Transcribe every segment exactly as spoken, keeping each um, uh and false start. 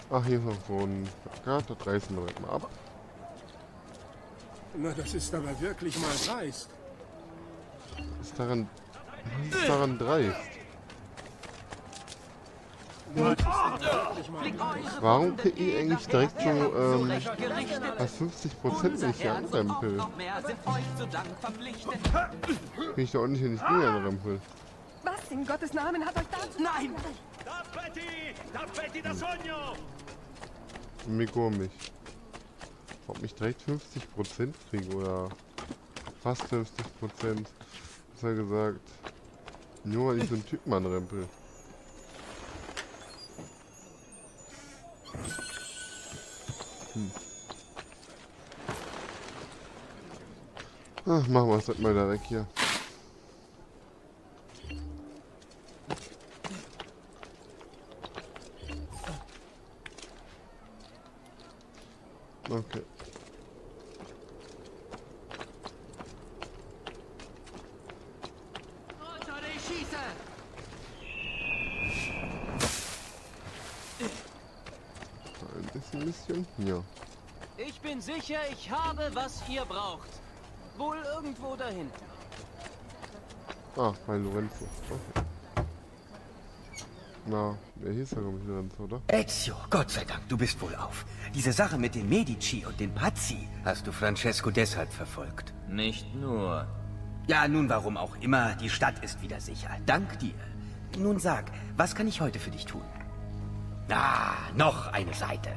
Ach, hier ist noch so ein Plakat, das reißen wir direkt mal ab. Na, das ist aber wirklich mal dreist. Was ist daran, was ist daran dreist? Warum kriege ich eigentlich direkt so ähm, was fünfzig Prozent nicht hier anrempel? Kriege ich da ordentlich nicht gegen anrempel? Was in Gottes Namen hat euch dazu? Nein! Mir komisch. Ob ich direkt fünfzig Prozent kriege oder fast fünfzig Prozent. Was er gesagt. Nur weil ich so einen Typen anrempel. Hm. Ach, machen wir es halt mal da weg hier. Okay. Ein bisschen, bisschen. Ja. Ich bin sicher, ich habe, was ihr braucht. Wohl irgendwo dahinter. Ah, bei Lorenzo. Okay. Na, wer hieß ja, glaube ich, Lorenzo, oder? Ezio, Gott sei Dank, du bist wohl auf. Diese Sache mit den Medici und den Pazzi hast du Francesco deshalb verfolgt. Nicht nur. Ja, nun, warum auch immer, die Stadt ist wieder sicher. Dank dir. Nun sag, was kann ich heute für dich tun? Ah, noch eine Seite.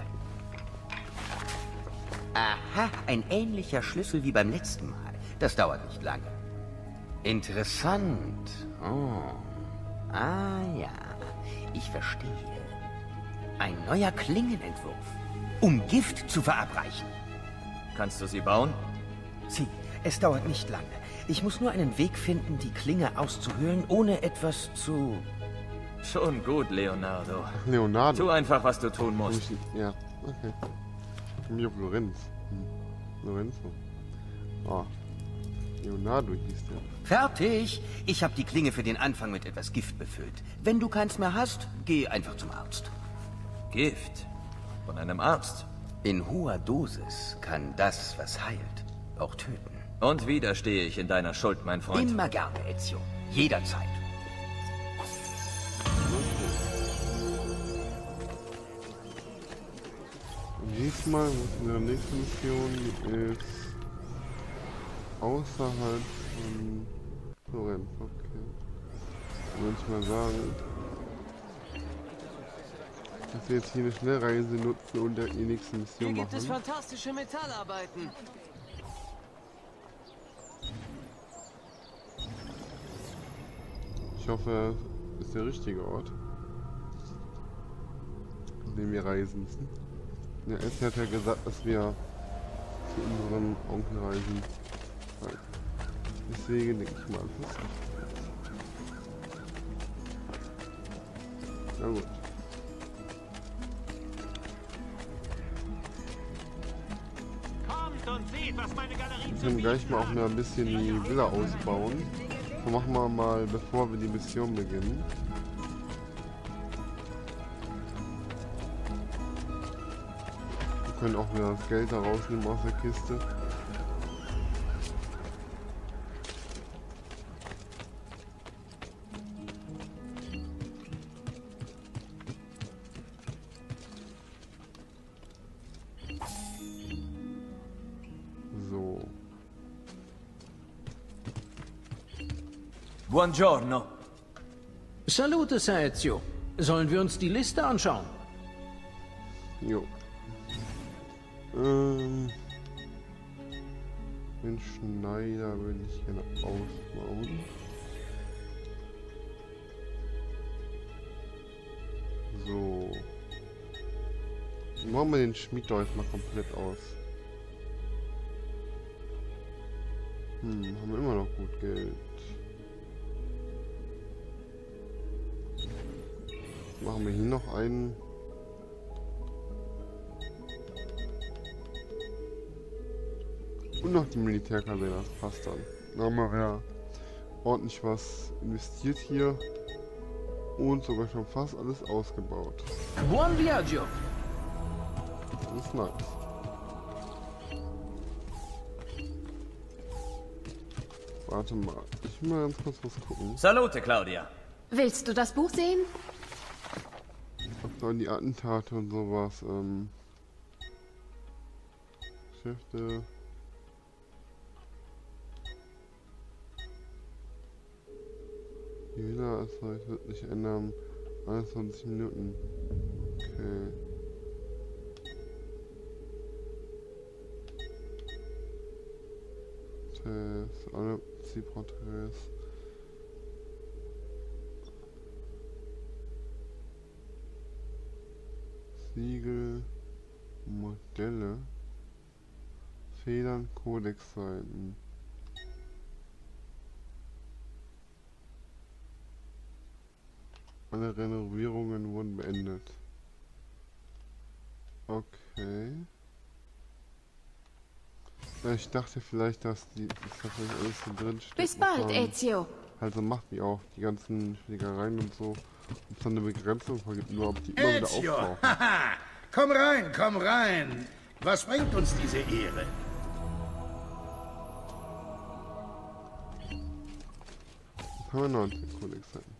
Aha, ein ähnlicher Schlüssel wie beim letzten Mal. Das dauert nicht lange. Interessant. Oh. Ah ja, ich verstehe. Ein neuer Klingenentwurf, um Gift zu verabreichen. Kannst du sie bauen? Sieh, es dauert nicht lange. Ich muss nur einen Weg finden, die Klinge auszuhöhlen, ohne etwas zu... Schon gut, Leonardo. Ach, Leonardo. Tu einfach, was du tun musst. Ja, okay. Mir auf Lorenz. Hm. Lorenzo. Ah. Leonardo hieß der. Fertig! Ich habe die Klinge für den Anfang mit etwas Gift befüllt. Wenn du keins mehr hast, geh einfach zum Arzt. Gift? Von einem Arzt? In hoher Dosis kann das, was heilt, auch töten. Und wieder stehe ich in deiner Schuld, mein Freund. Immer gerne, Ezio. Jederzeit. Diesmal, was in der nächsten Mission ist, außerhalb von Florenz, okay. Würde ich mal sagen, dass wir jetzt hier eine Schnellreise nutzen und die nächste Mission Hier gibt machen. es fantastische Metallarbeiten. Ich hoffe, das ist der richtige Ort, an dem wir reisen müssen. Ja, Ezio hat ja gesagt, dass wir zu unserem Onkel reisen. Deswegen denke ich mal, das ist na gut. Kommt und seht, was meine Galerie Wir können gleich mal auch mal ein bisschen die Villa ausbauen. So machen wir mal, bevor wir die Mission beginnen. Wir können auch wieder das Geld da rausnehmen aus der Kiste. So. Buongiorno. Salute, Sir Ezio. Sollen wir uns die Liste anschauen? Jo. Ähm. Den Schneider würde ich gerne ausbauen. So. Machen wir den Schmied doch jetzt mal komplett aus. Hm, haben wir immer noch gut Geld. Machen wir hier noch einen. Und noch die Militärkaserne, das passt dann. Da haben wir ja ordentlich was investiert hier. Und sogar schon fast alles ausgebaut. Buon viaggio! Das ist nice. Warte mal, ich will mal ganz kurz was gucken. Salute, Claudia. Willst du das Buch sehen? Ob da die Attentate und sowas, ähm... Geschäfte... Die Wiederanzeige wird sich ändern. einundzwanzig Minuten. Okay. Test, alle Zielporträts. Siegel, Modelle, Federn, Kodexseiten. Alle Renovierungen wurden beendet. Okay. Ja, ich dachte vielleicht, dass die dass da vielleicht alles so drin steht. Bis bald, Ezio. Also macht wie auch die ganzen Schlägereien und so. Ob es dann eine Begrenzung gibt, nur ob die immer wieder Ezio, auftauchen. haha, komm rein, komm rein. Was bringt uns diese Ehre? Haben wir neunzehn Kodexseiten.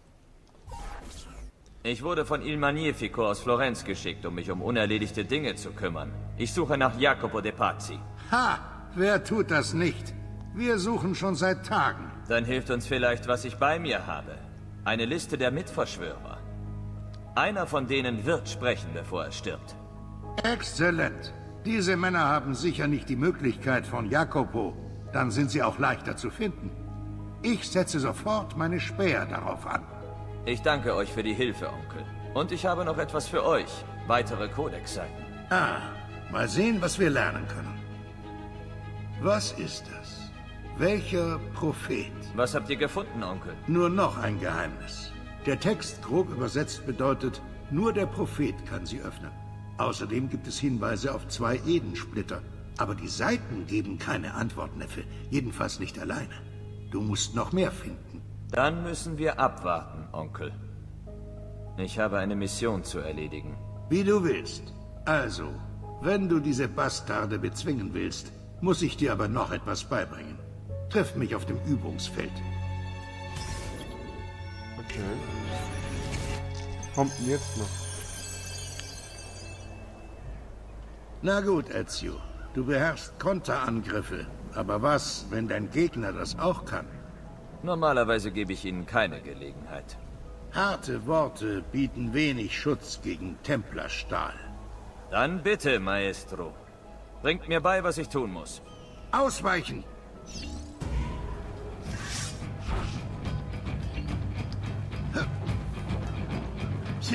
Ich wurde von Il Magnifico aus Florenz geschickt, um mich um unerledigte Dinge zu kümmern. Ich suche nach Jacopo de Pazzi. Ha, wer tut das nicht? Wir suchen schon seit Tagen. Dann hilft uns vielleicht, was ich bei mir habe. Eine Liste der Mitverschwörer. Einer von denen wird sprechen, bevor er stirbt. Exzellent. Diese Männer haben sicher nicht die Möglichkeit von Jacopo. Dann sind sie auch leichter zu finden. Ich setze sofort meine Späher darauf an. Ich danke euch für die Hilfe, Onkel. Und ich habe noch etwas für euch. Weitere Kodexseiten. Ah, mal sehen, was wir lernen können. Was ist das? Welcher Prophet? Was habt ihr gefunden, Onkel? Nur noch ein Geheimnis. Der Text, grob übersetzt, bedeutet, nur der Prophet kann sie öffnen. Außerdem gibt es Hinweise auf zwei Edensplitter. Aber die Seiten geben keine Antwort, Neffe. Jedenfalls nicht alleine. Du musst noch mehr finden. Dann müssen wir abwarten, Onkel. Ich habe eine Mission zu erledigen. Wie du willst. Also, wenn du diese Bastarde bezwingen willst, muss ich dir aber noch etwas beibringen. Triff mich auf dem Übungsfeld. Okay. Kommt denn jetzt noch? Na gut, Ezio. Du beherrschst Konterangriffe. Aber was, wenn dein Gegner das auch kann? Normalerweise gebe ich ihnen keine Gelegenheit. Harte Worte bieten wenig Schutz gegen Templerstahl. Dann bitte, Maestro. Bringt mir bei, was ich tun muss. Ausweichen! Tja.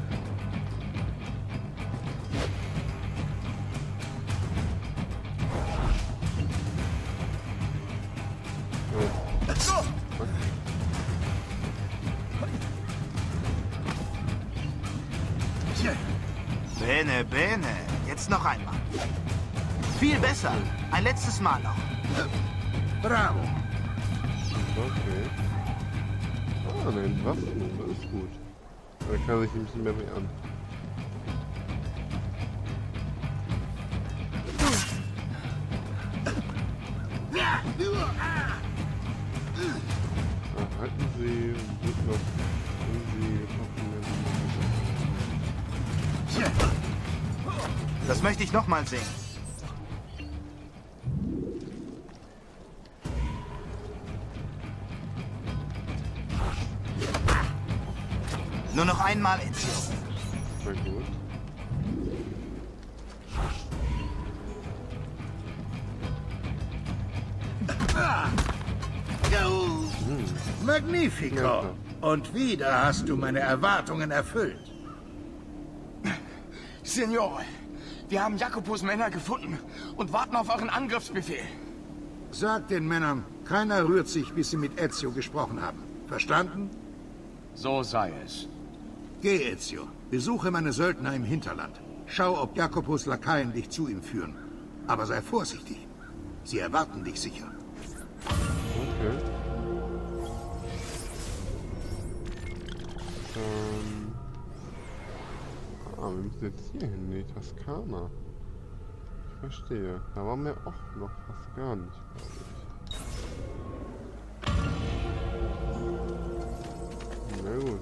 Bene, bene. Jetzt noch einmal. Viel besser. Ein letztes Mal noch. Bravo. Okay. Ah, nein, was? Das ist gut. Da kann sich ein bisschen mehr wehren. Ah, halten Sie und noch irgendwie getroffen werden. Das möchte ich noch mal sehen. Nur noch einmal, Ezio. Sehr gut. Hm. Magnifico. Und wieder hast du meine Erwartungen erfüllt. Signore, wir haben Jacopos Männer gefunden und warten auf euren Angriffsbefehl. Sag den Männern, keiner rührt sich, bis sie mit Ezio gesprochen haben. Verstanden? So sei es. Geh, Ezio. Besuche meine Söldner im Hinterland. Schau, ob Jacopos Lakaien dich zu ihm führen. Aber sei vorsichtig. Sie erwarten dich sicher. Okay. Ähm. Ah, wir müssen jetzt hier hin, nee, Toskana. verstehe. Da war mir auch noch fast gar nicht, glaube ich. Na gut.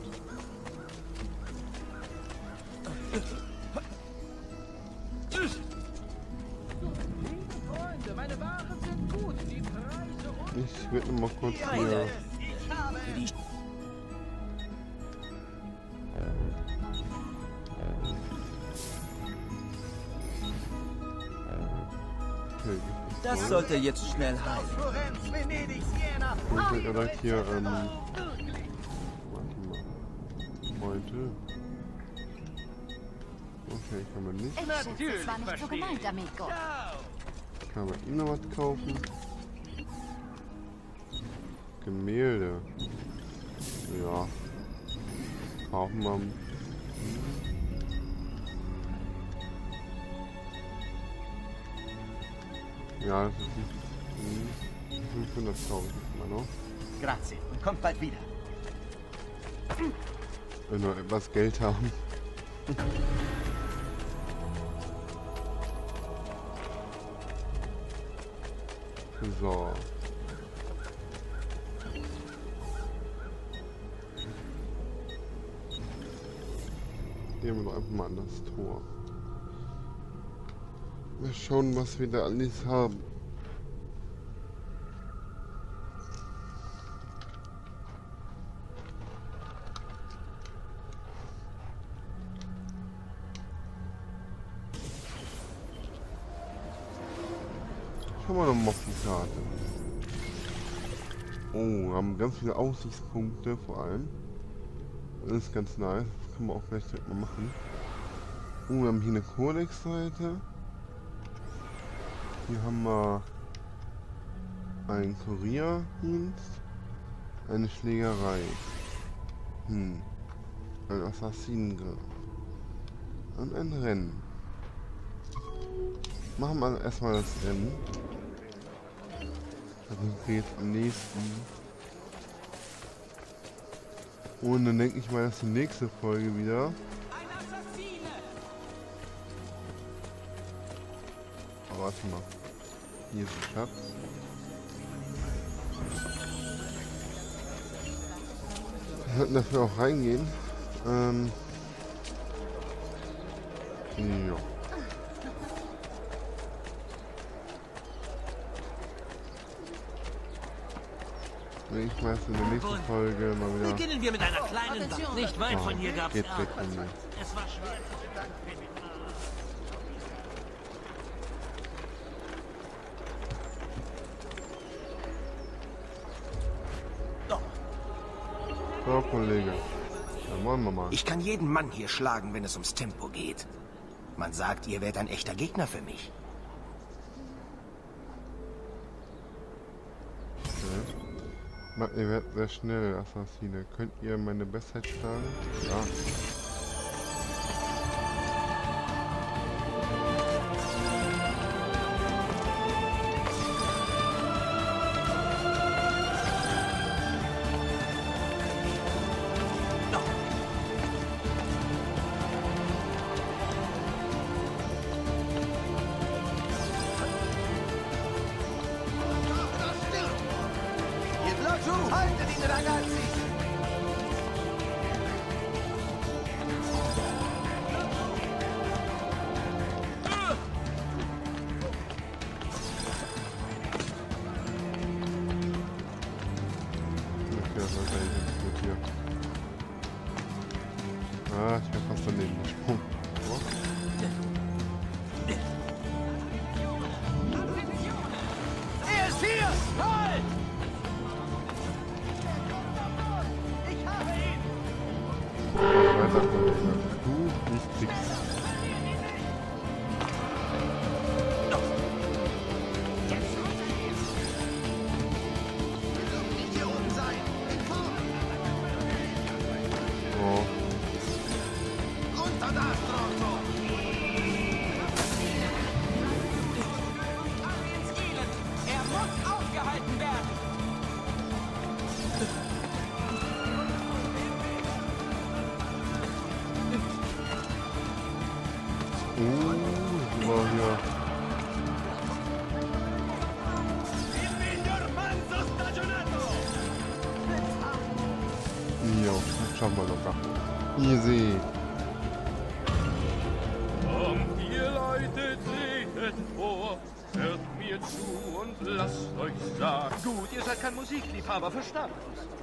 Ich werde noch mal kurz hier. Okay, das sollte jetzt schnell heilen. ich will direkt hier, ähm, warte mal. Heute. Okay, kann man nicht. Ich schätze, es war nicht so gemeint, Amigo. Kann man ihm noch was kaufen? Gemälde. Ja. Kaufen wir. Ja, das ist nicht. fünfhunderttausend immer noch. Grazie. Und kommt bald wieder. Wenn wir etwas Geld haben. So. Gehen wir doch einfach mal an das Tor. Mal schauen, was wir da alles haben. Schauen wir noch mal auf die Karte. Oh, wir haben ganz viele Aussichtspunkte vor allem. Das ist ganz nice. Das können wir auch gleich direkt mal machen. Oh, wir haben hier eine Codex-Seite. Hier haben wir einen Kurierdienst. Eine Schlägerei. Hm. Ein Assassinengriff. Und ein Rennen. Machen wir erstmal das Rennen. Also geht am nächsten. Und dann denke ich mal, dass die nächste Folge wieder. Aber warte mal. Hier ist ein Schatz. Wir sollten dafür auch reingehen. Ähm. Ja. Ich weiß in der nächsten Folge mal wieder. Beginnen wir mit einer kleinen Bank. Nicht weit von hier gab's geht weg von mir. Es war schwer zu danken. So, Kollege. Dann wollen wir mal. Ich kann jeden Mann hier schlagen, wenn es ums Tempo geht. Man sagt, ihr wärt ein echter Gegner für mich. Okay. Ma, ihr werdet sehr schnell, Assassine. Könnt ihr meine Bestzeit schlagen? Ja. Ah, ich bin fast daneben gesprungen. Oh. Er ist hier! Halt! Ich habe ihn! Weiter, Kollege. Du nicht nix. schaffen wir locker. Easy. Kommt ihr Leute, tretet vor, hört mir zu und lasst euch sagen. Gut, ihr seid kein Musikliebhaber, verstanden.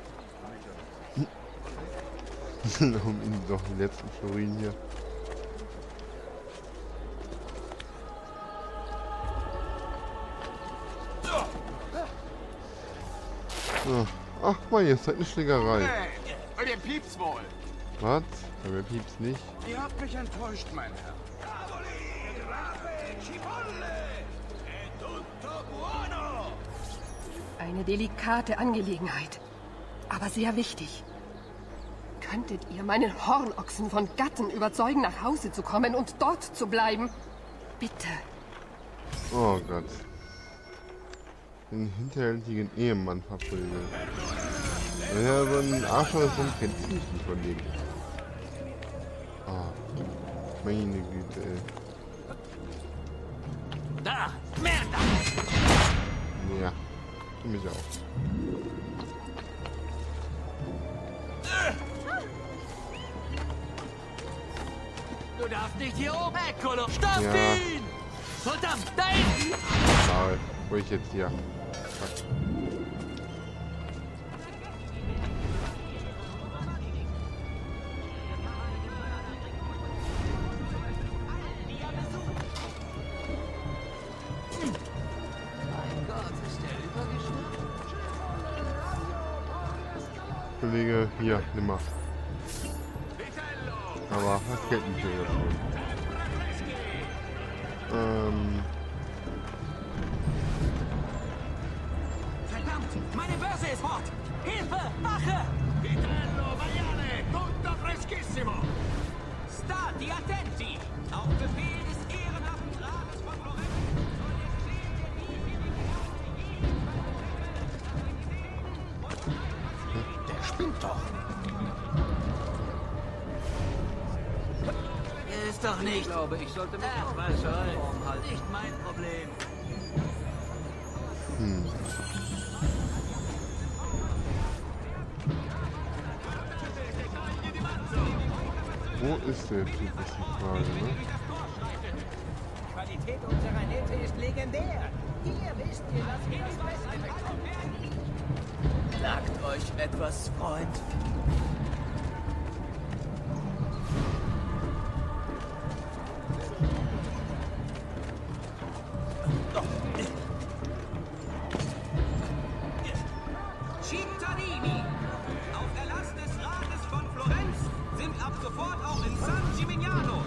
Um ihn doch den letzten Florin hier. So. Ach mal, hier ist halt eine Schlägerei. Hey, bei dir piept's wohl. Was? Bei mir piept's nicht. Ihr habt mich enttäuscht, mein Herr. Eine delikate Angelegenheit, aber sehr wichtig. Könntet ihr meinen Hornochsen von Gatten überzeugen, nach Hause zu kommen und dort zu bleiben? Bitte. Oh Gott. Den hinterhältigen Ehemann verprügeln. Ja, so ein Arschloch ist, dann kennt sie mich nicht von dem. Ah. Meine Güte, ey. Da! Merda! Ja. Für mich auch. Du darfst nicht hier oben Eckolo! Stopp Ja. ihn! Verdammt, da hinten! Mal, wo ich jetzt hier. Kollege, hier, nimm mal. Aber das Geld nicht mehr dafür. Ähm. Verdammt, meine Börse ist fort! Hilfe! Wache! Vitello, Maiale, tutto freschissimo! Stati attenti! Auf Befehl des ehrenhaften Rates von Florenz Der spinnt doch. Ist doch nicht. Ich glaube, ich sollte mich noch besser halt. Nicht mein Problem. Hm. Wo ist der Typ, ist die Frage, ne? Die Qualität unserer Nette ist legendär. Hier wisst ihr, dass wir das Beste. Sagt euch etwas, Freund. Cittadini! Auf Erlass des Rates von Florenz sind ab sofort auch in San Gimignano.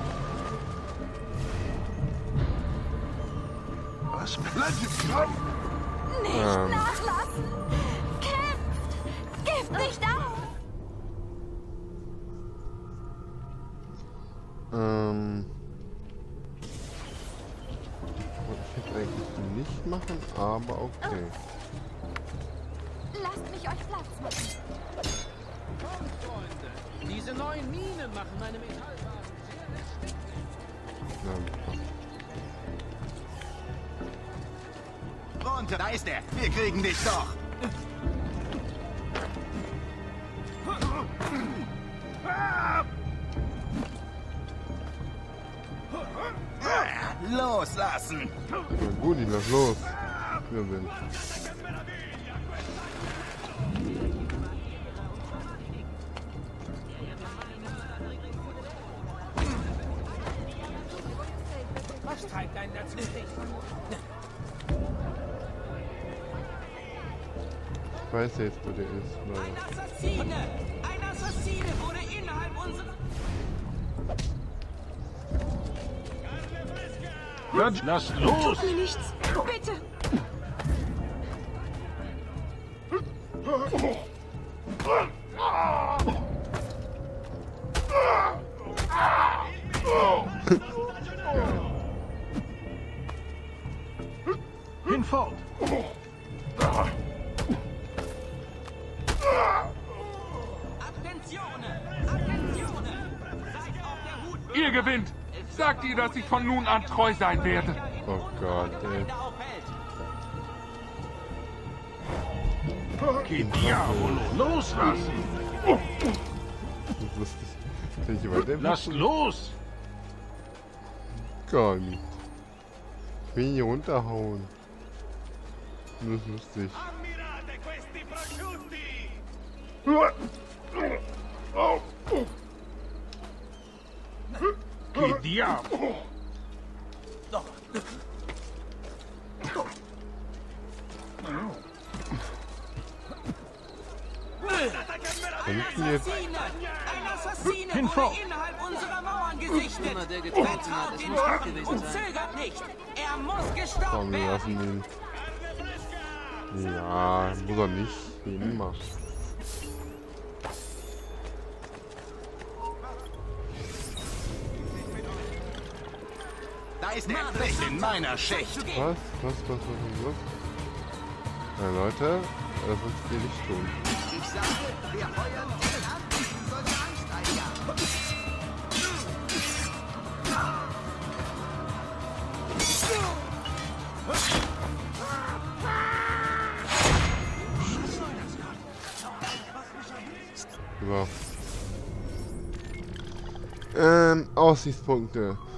Was bleibt? Nicht Ähm. nachlassen! Kämpft! Gebt nicht auf! Ähm. Ich hätte eigentlich nicht machen, aber okay. Lasst mich euch Platz machen. Kommt, Freunde! Diese neuen Minen machen meine Metallwagen sehr lästig. Ja, Runter, da ist er. Wir kriegen dich doch. Loslassen. na gut, ich lass los. Wir sind. Was treibt einen dazu? Ich weiß jetzt, wo der ist. Oder? Ein Assassine! Ein Assassine wurde innerhalb unserer... Hört, lasst los! Tut mir nichts. Bitte. Hinfort! Ihr gewinnt! Sagt ihr, dass ich von nun an treu sein werde? Oh Gott, ey. Che diavolo! Loslassen! lustig. Kann ich weiter Lass los! Gar nicht. Ich will ihn hier runterhauen. Das ist lustig. Che diavolo! Funktioniert. Ein Assassine Hinfort. wurde innerhalb unserer Mauern gesichtet. Immer der getreten hat, Vertraut es ihm muss gut nicht gewesen und sein. zögert nicht. Er muss gestoppt Komm, wir werden. lassen ihn. Ja, muss er nicht. Wie immer. Da ist er endlich in meiner Schicht. Was? Was? Was? Was? Was? was? Na Leute, das wird hier nicht tun. Ich sage, wir heuern den an. Sollte Angst einjagen. So. Ähm, Aussichtspunkte.